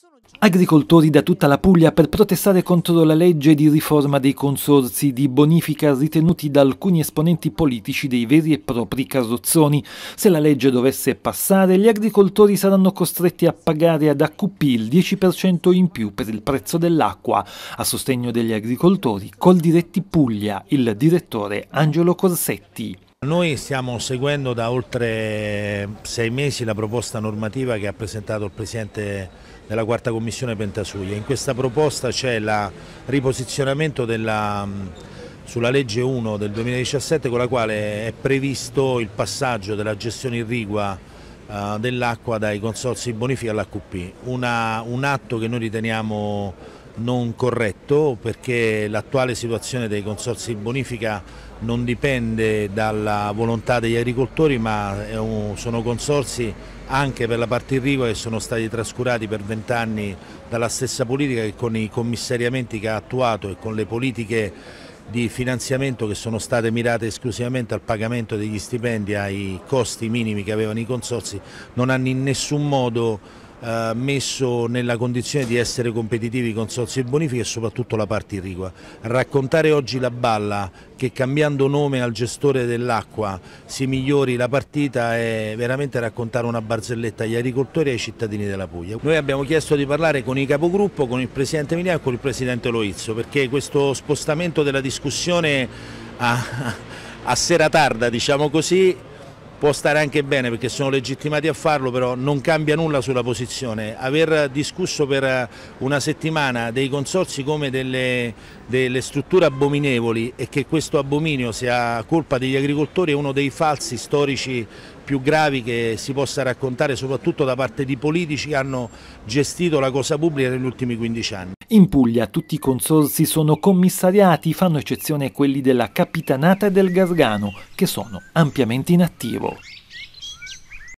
Agricoltori da tutta la Puglia per protestare contro la legge di riforma dei consorzi di bonifica ritenuti da alcuni esponenti politici dei veri e propri carrozzoni. Se la legge dovesse passare, gli agricoltori saranno costretti a pagare ad ACP il 10% in più per il prezzo dell'acqua. A sostegno degli agricoltori, Coldiretti Puglia, il direttore Angelo Corsetti. Noi stiamo seguendo da oltre 6 mesi la proposta normativa che ha presentato il Presidente della Quarta Commissione Pentasuglia. In questa proposta c'è il riposizionamento sulla legge 1 del 2017 con la quale è previsto il passaggio della gestione irrigua dell'acqua dai consorzi di bonifica all'ACP. Un atto che noi riteniamo non corretto perché l'attuale situazione dei consorzi di bonifica non dipende dalla volontà degli agricoltori, ma sono consorzi anche per la parte irrigua che sono stati trascurati per 20 anni dalla stessa politica che con i commissariamenti che ha attuato e con le politiche di finanziamento che sono state mirate esclusivamente al pagamento degli stipendi ai costi minimi che avevano i consorzi non hanno in nessun modo messo nella condizione di essere competitivi i consorzi di bonifica e soprattutto la parte irrigua. Raccontare oggi la balla che cambiando nome al gestore dell'acqua si migliori la partita è veramente raccontare una barzelletta agli agricoltori e ai cittadini della Puglia. Noi abbiamo chiesto di parlare con i capogruppo, con il Presidente Emiliano e con il Presidente Loizzo perché questo spostamento della discussione a sera tarda, diciamo così, può stare anche bene perché sono legittimati a farlo, però non cambia nulla sulla posizione. Aver discusso per una settimana dei consorzi come delle strutture abominevoli e che questo abominio sia colpa degli agricoltori è uno dei falsi storici più gravi che si possa raccontare, soprattutto da parte di politici che hanno gestito la cosa pubblica negli ultimi 15 anni. In Puglia tutti i consorzi sono commissariati, fanno eccezione quelli della Capitanata e del Gargano, che sono ampiamente in attivo.